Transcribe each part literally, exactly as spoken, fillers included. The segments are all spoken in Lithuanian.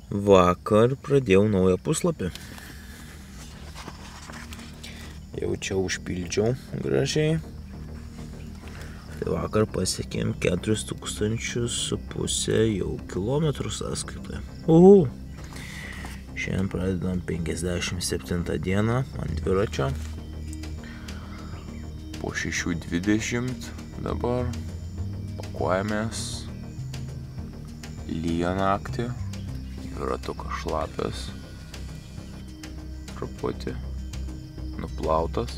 Vakar pradėjau naują puslapį. Jau čia užpildžiau gražiai. Tai vakar pasiekėm keturis tūkstančius su pusė jau kilometrų sąskaitoje. Uhu. Šiandien pradedam penkiasdešimt septintą dieną ant dviračio. Po šešių dvidešimt dabar pakuojamės. Lyja naktį. Dviratukas šlapias. Truputį nuplautas.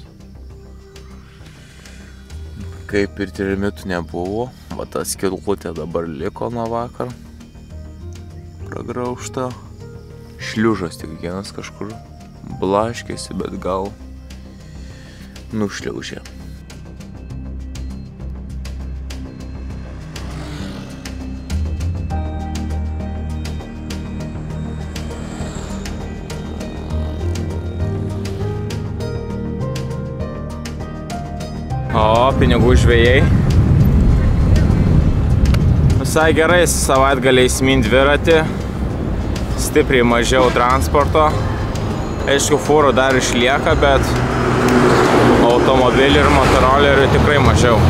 Kaip ir trimitų nebuvo. Va ta skylutė dabar liko nuo vakar. Pragraužta. Šliužas tik vienas kažkur blaškėsi, bet gal nušliaužė. O, pinigų žvejai. Visai gerai savaitgaliais min dviratį. Stipriai mažiau transporto. Aišku, fūrų dar išlieka, bet automobilių ir motorolerių tikrai mažiau.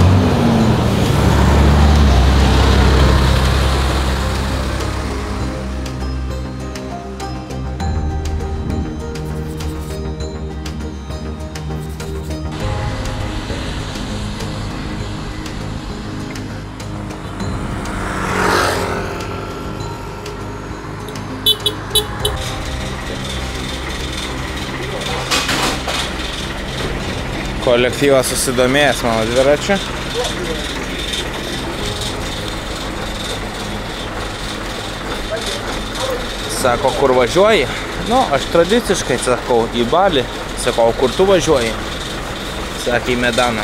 Kolektyvas susidomėjęs mano dviračiu. Sako, kur važiuoji? Nu, aš tradiciškai sakau, į Balį. Sakau, kur tu važiuoji? Sakė, į Medaną.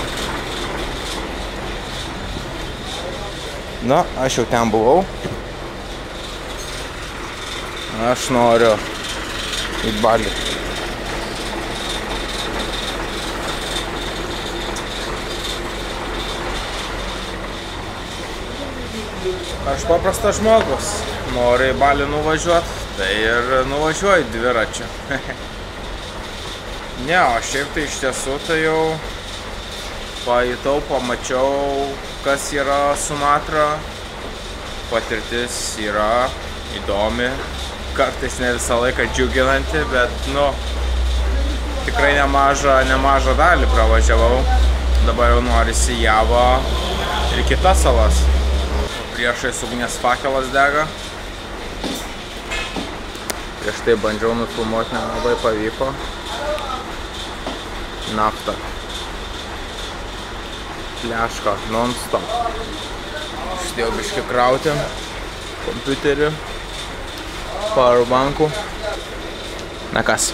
Nu, aš jau ten buvau. Aš noriu į Balį. Aš paprastas žmogus, noriu į Balį nuvažiuoti, tai ir nuvažiuoju dviračiu. Ne, o šiaip tai iš tiesų tai jau pajutau, pamačiau, kas yra Sumatra. Patirtis yra įdomi, kartais ne visą laiką džiuginanti, bet, nu, tikrai nemažą, nemažą dalį pravažiavau. Dabar jau norisi Javą ir kitas salas. Priešais ugnies fakelas dega. Prieš tai bandžiau nufilmuoti, nelabai pavyko. Nafta. Pleška non-stop. Šitėjau biškį krauti kompiuterį, powerbankų. Na kas?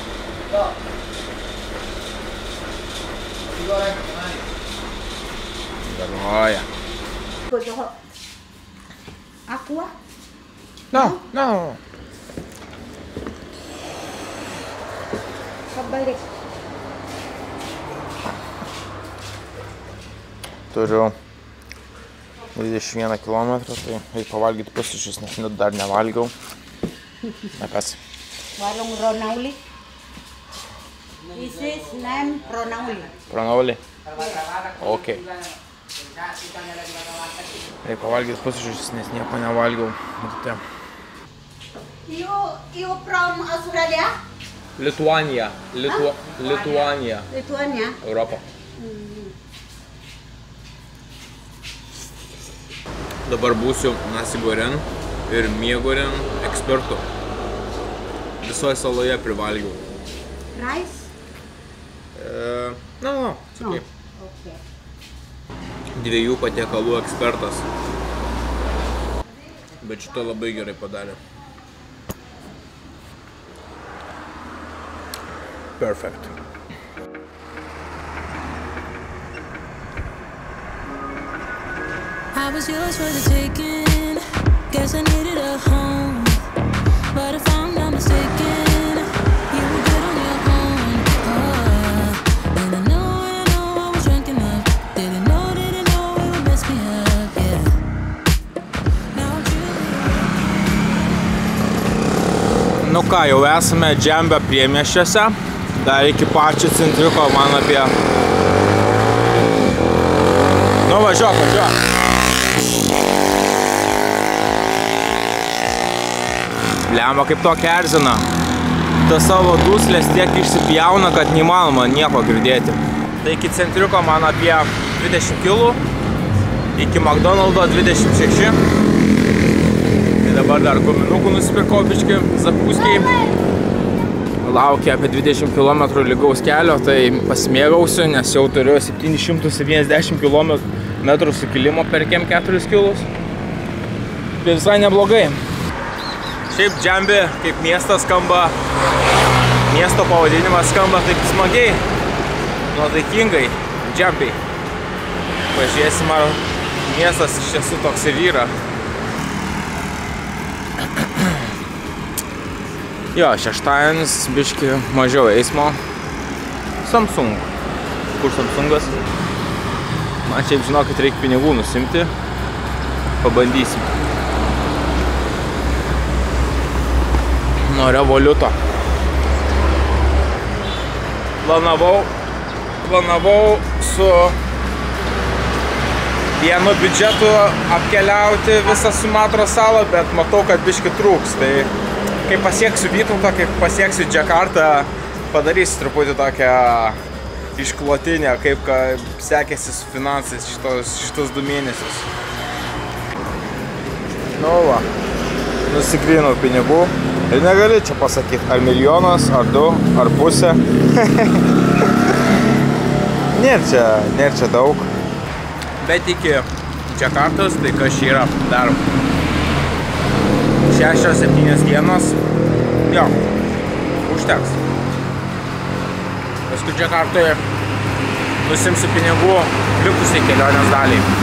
Galvoja. Aqua? No, no. Pabalik. Turiu dvidešimt vieną kilometrą, tai reikia pavalgyti pusryčius, nes dar nevalgiau. Na kas? Warung Ronauli. This is name Ronauli. Ronauli? Ok. Reikia pavalgyti pusryčius, nes nieko nevalgiau. You, you from Australia? Lituanija. Litu, Lituanija. Lituania? Europa. Mm. Dabar būsiu nasi goreng ir miegoren ekspertu. Visoje saloje privalgiau. Rice? E, no, no, No. okay. Okay. Dviejų patiekalų ekspertas. Bet šitą labai gerai padarė. Perfect. I was yours for the taking. Guess I needed a home. But if I'm not mistaken, you were good on your own. Oh, and I know, I know I was drunk enough. Didn't know, didn't know it would mess me up, yeah. Now I'm truly Nu ką, jau esame Džembio priemiesčiuose. Dar iki pačio centriuko man apie... Nu važiuok, važiuok. Blemba kaip tokia erzina. Ta savo duslės tiek išsipjauna, kad neįmanoma nieko girdėti. Tai iki centriuko man apie dvidešimt kilų. Iki McDonald'o dvidešimt šeši. Tai dabar dar guminukų nusipirkau biškį, zapūskiai. Laukia apie dvidešimt kilometrų lygaus kelio, tai pasimėgausiu, nes jau turiu septynis šimtus septyniasdešimt kilometrų sukilimo per kem keturis kilus. Tai visai neblogai. Šiaip Džembi kaip miestas skamba, miesto pavadinimas skamba taip smagiai, nuotaikingai, Džembi. Pažiūrėsim, ar miestas iš tiesų toks ir yra. Jo, šeštadienis biški mažiau eismo. Samsung. Kur Samsungas? Man šiaip žinokit, reikia pinigų nusimti. Pabandysim. Nuo Revoluto. Planavau, planavau su vienu biudžetu apkeliauti visą Sumatros salą, bet matau, kad biški trūks. Tai kai pasieksiu Vytautą, kai pasieksiu Džakartą, padarysiu truputį tokią išklotinę, kaip sekėsi su finansais šitos, šitos du mėnesius. Nu va, nusigrynau pinigų ir negali čia pasakyti, ar milijonas, ar du, ar pusė. Nėra čia, nėra čia daug. Bet iki Džakartos, tai kas čia yra dar šešios septynios dienos, jo, užteks. Paskui Džakartoje nusimsiu pinigų likusiai kelionės daliai.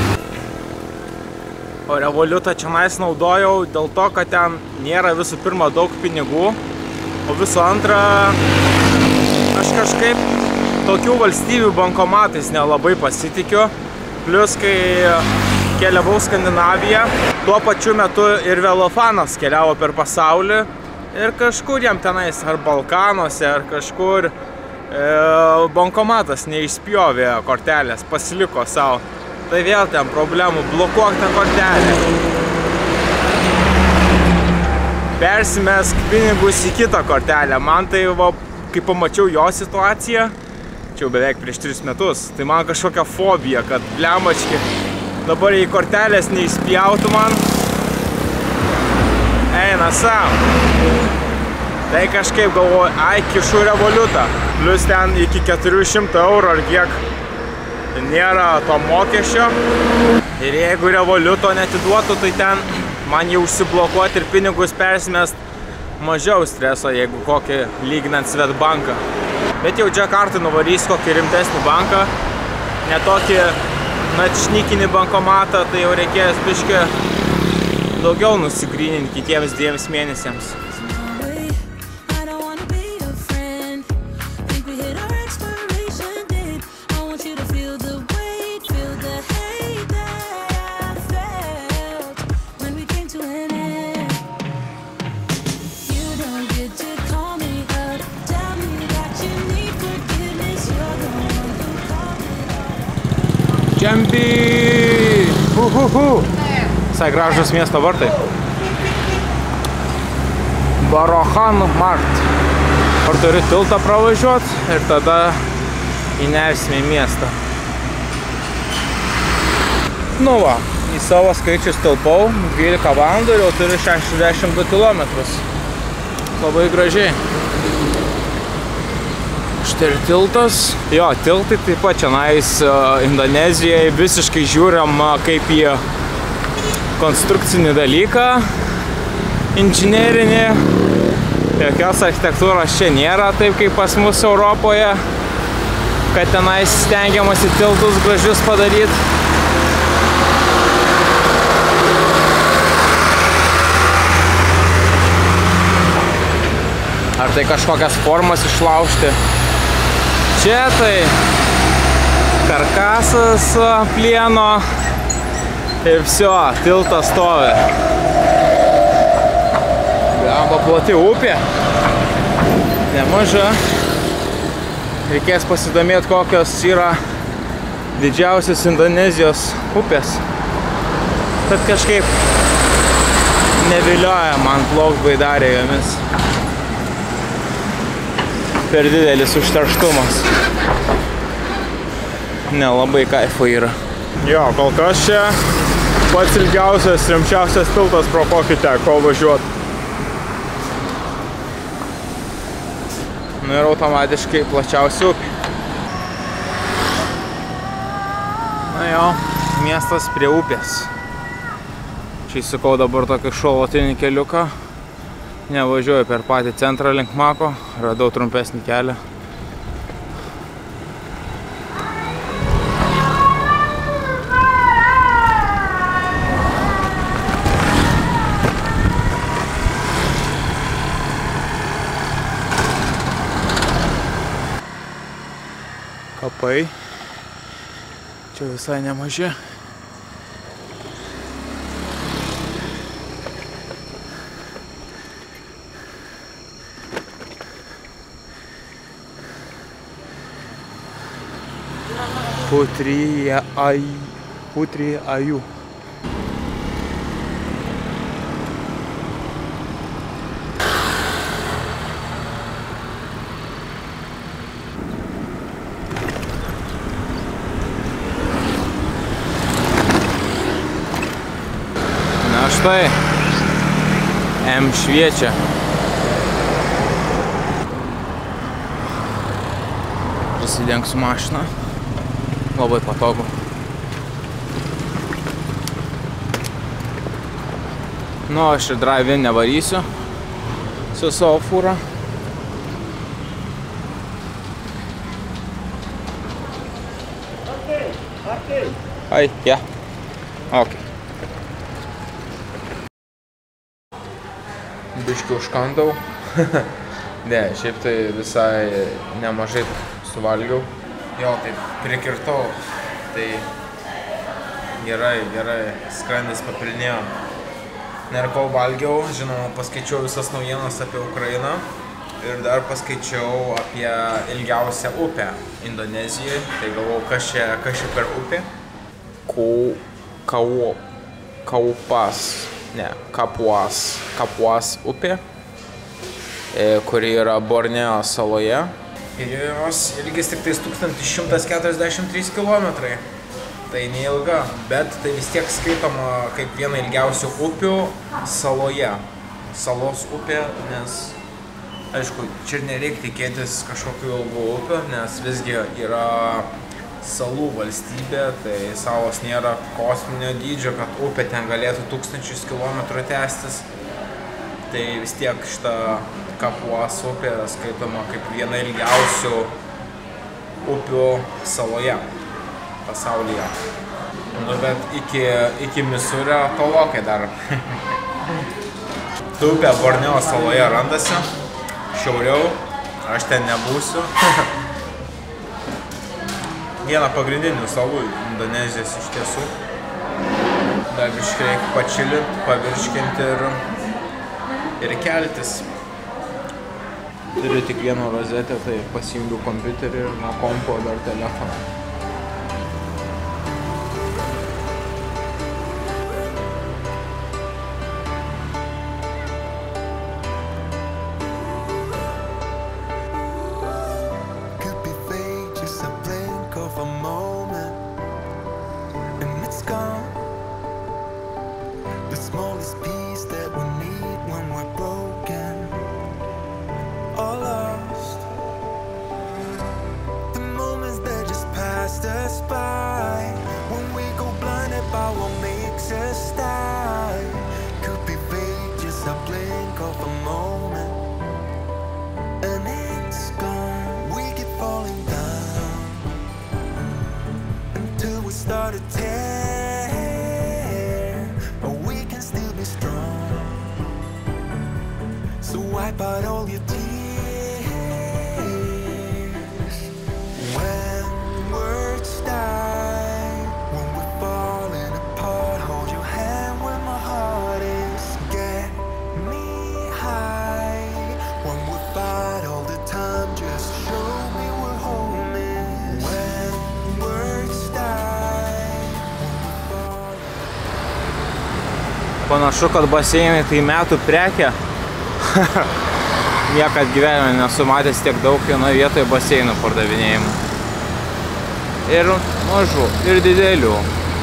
O Revolutą čionais naudojau dėl to, kad ten nėra visų pirma daug pinigų, o visų antra, aš kažkaip tokių valstybių bankomatais nelabai pasitikiu. Plius, kai keliavau Skandinaviją, tuo pačiu metu ir Velofanas keliavo per pasaulį ir kažkur jam tenais, ar Balkanuose, ar kažkur e, bankomatas neišspjovė kortelės, pasiliko savo. Tai vėl ten problemų, blokuok tą kortelę. Persimesk pinigus į kitą kortelę. Man tai, va, kai pamačiau jo situaciją, čia jau beveik prieš tris metus, tai man kažkokia fobija, kad blemački, dabar jei kortelės neįspjautų man, eina savo. Tai kažkaip galvoju, ai, kišu Revolutą. Plius ten iki keturių šimtų eurų ar kiek nėra to mokesčio. Ir jeigu Revoluto netiduotų, tai ten man jau užsiblokuoti ir pinigus persimest mažiau streso, jeigu kokį lyginant Svetbanką. Bet jau Džakartą nuvarys kokį rimtesnį banką, ne tokį načnykinį bankomatą, tai jau reikės biškį daugiau nusigryninti kitiems dviems mėnesiams. Džembi! Hu, hu, hu. Visai gražus miesto vartai. Barohan Mart. Ar turi tiltą pravažiuoti ir tada įnersime į miestą. Nu va, į savo skaičius tilpau dvylika valandų ir jau turiu šešiasdešimt du kilometrus. Labai gražiai. Štai ir tiltas. Jo, tiltai taip pat čionais Indonezijoje visiškai žiūrim kaip į konstrukcinį dalyką, inžinerinį. Jokios architektūros čia nėra taip kaip pas mus Europoje, kad tenais stengiamasi tiltus gražius padaryti. Ar tai kažkokias formas išlaužti. Čia tai karkasas plieno ir viso, tiltas stovi. Gamba plati upė. Nemaža. Reikės pasidomėti, kokios yra didžiausios Indonezijos upės. Tad kažkaip nevilioja man plaukt Baidarė jomis. Per didelis užterštumas. Nelabai kaifo yra. Jo, kol kas čia pats ilgiausias, rimčiausias tiltas, pro kokį teko važiuot. Nu ir automatiškai plačiausia upė. Na jo, miestas prie upės. Čia įsukau dabar tokį šalatinį keliuką. Nevažiuoju per patį centrą link Mako, radau trumpesnį kelią. Kapai. Čia visai nemaži. Putri Ayu. Putri Ayu. Na štai, M šviečia. Pasidengsiu mašiną. Labai patogu. Nu, aš ir drive-in nevarysiu su savo fūra. Okay, okay. Ai, ja. Ok. Biškiu užkandau. Ne, šiaip tai visai nemažai suvalgiau. Jo, taip, prikirtau, tai gerai, gerai, skrandis papilnėjo. Ir kol valgiau, žinoma, paskaičiau visas naujienas apie Ukrainą ir dar paskaičiau apie ilgiausią upę Indonezijoje. Tai galvau, kas čia, kas čia per upė? Kau, kau, kaupas, ne, kapuas, kapuas upė, kuri yra Borneo saloje. Ir jos ilgis tik tais tūkstantis šimtas keturiasdešimt trys kilometrai. Tai neilga, bet tai vis tiek skaitoma kaip viena ilgiausių upių saloje. Salos upė, nes, aišku, čia nereikia tikėtis kažkokių ilgų upių, nes visgi yra salų valstybė, tai salos nėra kosminio dydžio, kad upė ten galėtų tūkstančius kilometrų tęstis. Tai vis tiek šita Kapuas upė skaitoma kaip viena ilgiausių upių saloje pasaulyje. Nu, bet iki, iki Misurio tolokai dar. Ta upė Borneo saloje randasi, šiauriau, aš ten nebūsiu. Viena pagrindinių salų Indonezijos iš tiesų. Dar biškai reikia pačilint, pavirškinti ir, ir keltis. Turiu tik vieną rozetę, tai pasijungiu kompiuterį ir nuo kompo dar telefoną. Start a tear, but we can still be strong. So wipe out all your tears. When words die, when we're falling apart, hold your hand where my heart is. Get me high. panašu, kad baseinai tai metų prekė. Niekad gyvenime nesu matęs tiek daug vienoje vietoje baseinų pardavinėjimų. Ir mažų, ir didelių.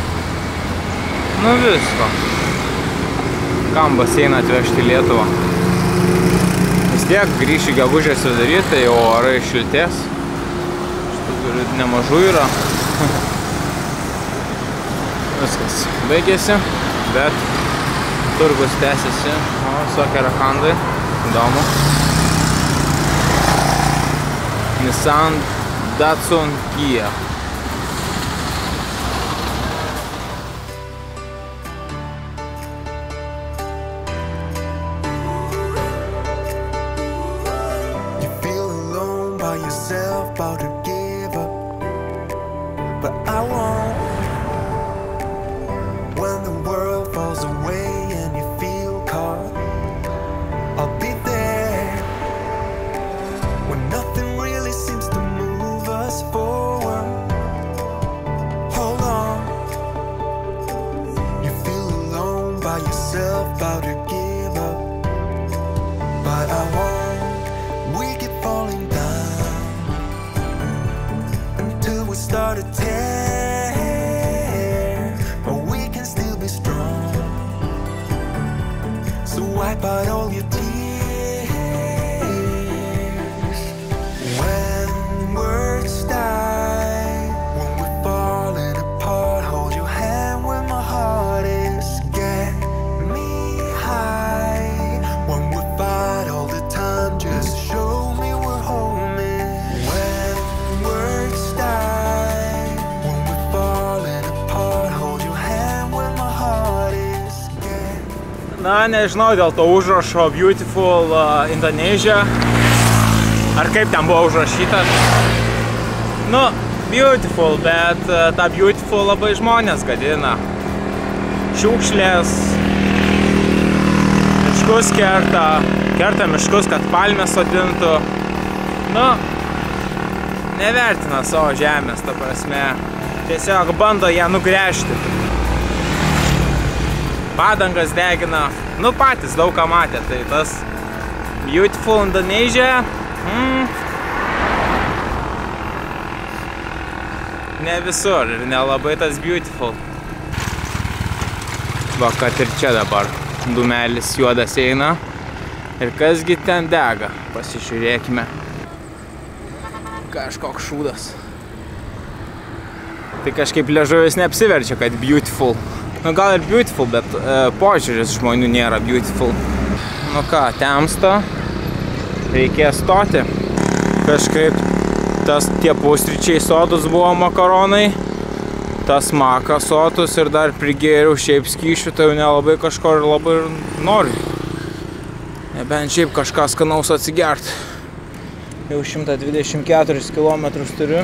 Nu visko. Kam baseiną atvežti į Lietuvą? Vis tiek grįši gegužės vidurį, tai jau orai šiltės. Šitų turiu nemažų yra. Viskas baigėsi, bet turgus tęsiasi. O, visokie rakandai. Įdomu. Nissan, Datsun, Kia. About to give up, but I won't. When the world falls away and you feel caught, I'll be there. When nothing really seems to move us forward, hold on. You feel alone by yourself, about to give up, but I won't. We keep falling down. We start to tear, but we can still be strong. So wipe out all your tears. When words die, when we're falling apart, hold your hand when my heart is. Get me high. When we fight all the time, just show me we're home. When words die, na, nežinau dėl to užrašo Beautiful uh, Indonesia. Ar kaip ten buvo užrašyta. Nu, beautiful, bet uh, tą beautiful labai žmonės gadina. Šiukšlės, miškus kerta, kerta miškus, kad palmės sodintų. Nu, nevertina savo žemės, ta prasme. Tiesiog bando ją nugręžti. Padangas degina, nu patys daug ką matė, tai tas Beautiful Indonesia, mm, ne visur ir nelabai tas beautiful. Va, kad ir čia dabar dūmelis juodas eina ir kasgi ten dega, pasižiūrėkime. Kažkoks šūdas. Tai kažkaip liežuvis neapsiverčia, kad beautiful. Nu gal ir beautiful, bet e, požiūris žmonių nėra beautiful. Nu ką, temsta, reikės stoti. Kažkaip tas tie pusryčiai sotus buvo makaronai, tas makas sotus ir dar prigėriau šiaip skyšių, tai jau nelabai kažko ir labai noriu. Nebent šiaip kažką skanaus atsigert. Jau šimtą dvidešimt keturis kilometrus turiu.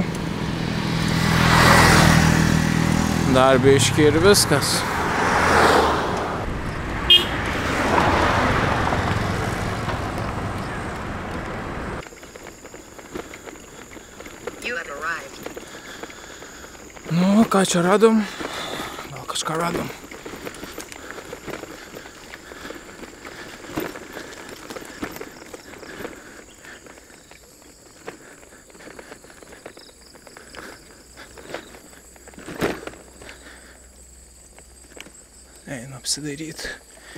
Dar biški ir viskas. Nu, ką čia radom? Gal kažką radom. Einu apsidairyti.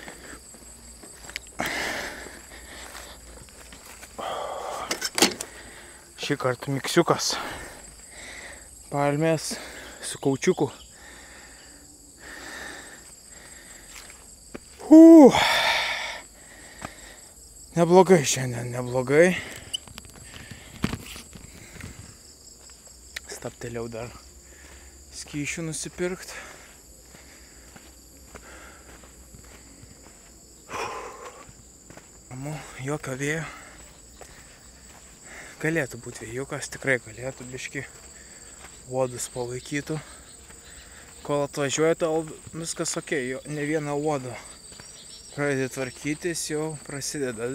Šį kartą miksiukas. Palmės su kaučiuku. Uu. Neblogai šiandien, neblogai. Staptelėjau dar skyšių nusipirkt. Jokio vėjo. Galėtų būti vėjukas, tikrai galėtų biški uodus palaikytų. Kol atvažiuoja, tol viskas ok, jo, ne vieną uodą pradedi tvarkytis, jau prasideda.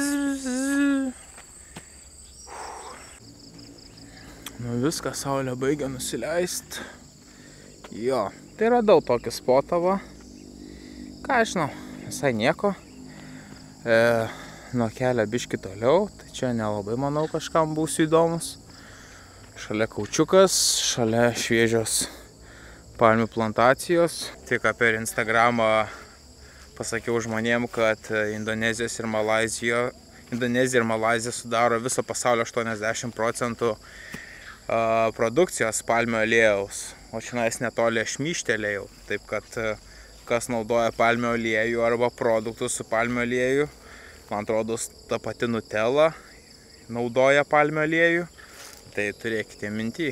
Nu viskas, saulė baigia nusileist. Jo, tai radau tokį spotą va. Ką aš žinau, visai nieko. E, nuo kelio biški toliau, tai čia nelabai, manau, kažkam būsiu įdomus. Šalia kaučiukas, šalia šviežios palmių plantacijos. Tik per Instagramą pasakiau žmonėm, kad Indonezijos ir Malaizija, Indonezija ir Malaizija sudaro viso pasaulio aštuoniasdešimt procentų produkcijos palmių aliejaus. O šiandien netoli aš myštelėjau. Taip kad kas naudoja palmių aliejų arba produktus su palmių alieju, man atrodo, ta pati Nutella naudoja palmių aliejų. Tai turėkite minty.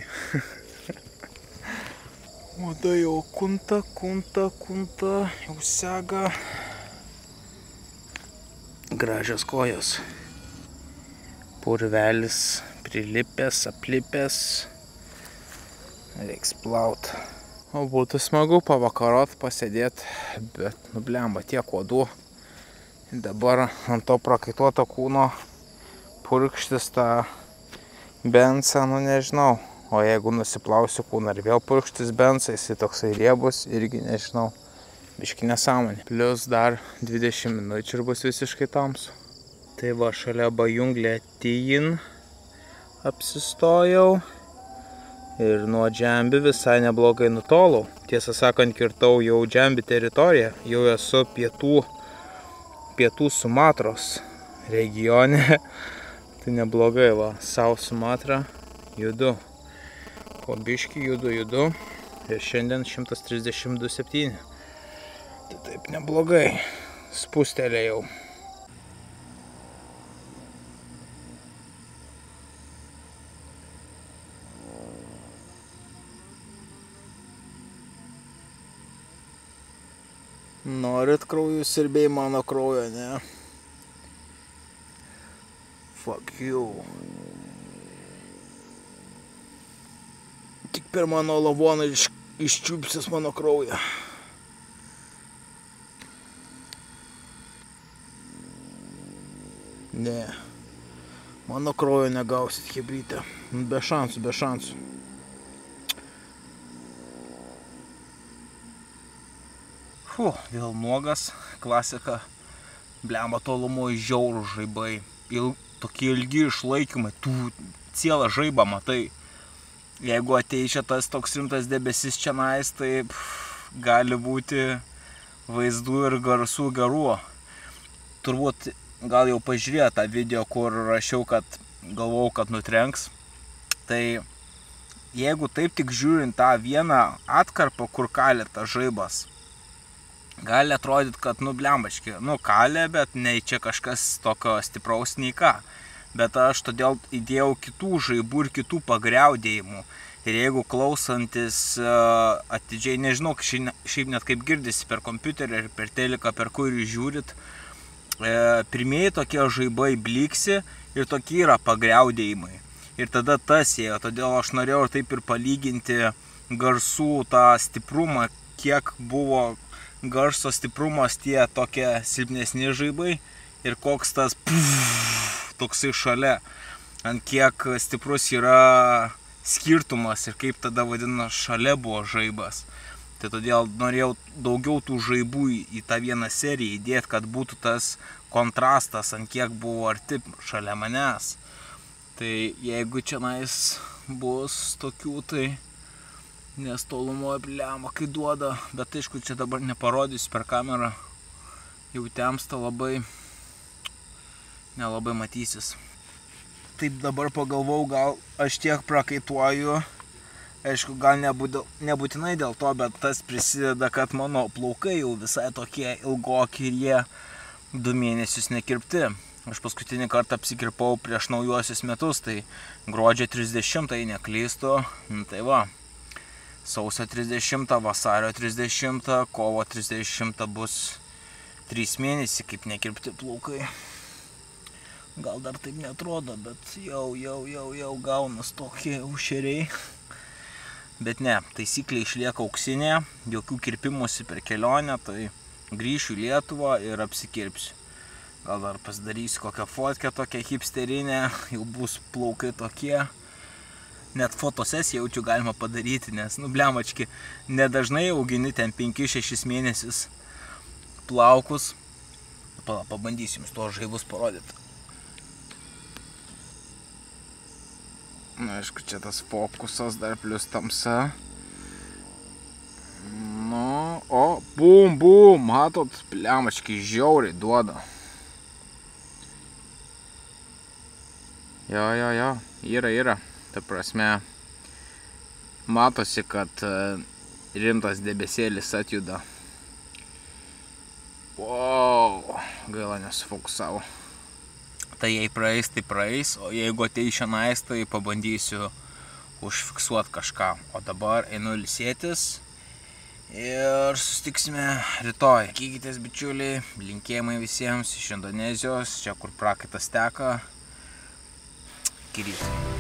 O tai jau kunta, kunta, kunta, jau sega. Gražios kojos. Purvelis prilipęs, aplipęs. Reiks plaut. O būtų smagu pavakarot, pasėdėt, bet nublemba tiek uodų. Dabar ant to prakaituoto kūno purkštis tą bensą, nu nežinau. O jeigu nusiplausiu kūną ir vėl purkštis bensą, jisai toksai riebus, irgi nežinau. Biški nesąmonė. Plius dar dvidešimt minučių ir bus visiškai tamsu. Tai va, šalia Bajunglė Tijin apsistojau. Ir nuo Džembi visai neblogai nutolau. Tiesą sakant, kirtau jau Džembi teritoriją. Jau esu pietų, pietų Sumatros regione. Tai neblogai, va, South Sumatra judu. Po biškį judu, judu. Ir šiandien šimtas trisdešimt du septyni. Tai taip neblogai. Spustelėjau. Norit kraujų sirbėjai mano kraujo, ne? Fuck you. Tik per mano lavoną iš, iščiupsis mano kraują. Ne. Mano kraujo negausit, hebrytė. Be šansų, be šansų. Fu, vėl nuogas, klasika. Blemba tolumo žiaurų žaibai. Il, tokie ilgi išlaikymai. Tu cielą žaibą matai. Jeigu atei čia tas toks rimtas debesis čia nais, tai pff, gali būti vaizdų ir garsų gerų. Turbūt gal jau pažiūrėjo tą video, kur rašiau, kad galvojau, kad nutrenks. Tai jeigu taip tik žiūrint tą vieną atkarpą, kur kalė tas žaibas, gali atrodyti, kad nu blembački, nu kalė, bet ne čia kažkas tokio stipraus nei ką. Bet aš todėl įdėjau kitų žaibų ir kitų pagriaudėjimų. Ir jeigu klausantis uh, atidžiai, nežinau, šiaip net kaip girdisi per kompiuterį ir per teliką, per kurį žiūrit, uh, pirmieji tokie žaibai bliksi ir tokie yra pagriaudėjimai. Ir tada tas ėjo, todėl aš norėjau taip ir palyginti garsų tą stiprumą, kiek buvo garso stiprumas tie tokie silpnesni žaibai ir koks tas pff, toksai šalia, ant kiek stiprus yra skirtumas ir kaip tada vadina šalia buvo žaibas. Tai todėl norėjau daugiau tų žaibų į tą vieną seriją įdėti, kad būtų tas kontrastas, ant kiek buvo arti šalia manęs. Tai jeigu čia nais bus tokių, tai nes tolumoje blema, kai duoda, bet aišku, čia dabar neparodysiu per kamerą, jau temsta labai, nelabai matysis. Taip dabar pagalvau, gal aš tiek prakaituoju, aišku, gal nebūtinai dėl to, bet tas prisideda, kad mano plaukai jau visai tokie ilgoki ir jie du mėnesius nekirpti. Aš paskutinį kartą apsikirpau prieš naujuosius metus, tai gruodžio trisdešimtą, jei neklystu, tai va. Sausio trisdešimtą, vasario trisdešimtą, kovo trisdešimtą bus trys mėnesiai, kaip nekirpti plaukai. Gal dar taip netrodo, bet jau, jau, jau, jau gaunas tokie ušeriai. Bet ne, taisyklė išlieka auksinė, jokių kirpimusi per kelionę, tai grįšiu į Lietuvą ir apsikirpsiu. Gal dar pasidarysiu kokią fotkę tokią hipsterinę, jau bus plaukai tokie. Net fotosesiją jaučiu galima padaryti, nes, nu, blemački, nedažnai augini ten penkis šešis mėnesius plaukus. pala, pabandysim tuos žaibus parodyti. Na, aišku, čia tas fokusas dar plius tamsa. Nu, o, bum, bum, matot, pliamaškai žiauriai duoda. Jo, jo, jo, yra, yra. Ta prasme, matosi, kad rimtas debesėlis atjuda. Wow, gaila nesufokusavo. Tai jei praeis, tai praeis, o jeigu atei šiandien, tai pabandysiu užfiksuoti kažką. O dabar einu ilsėtis ir susitiksime rytoj. Kykitės, bičiuliai, linkėjimai visiems iš Indonezijos, čia kur prakaitas teka. Iki ryto.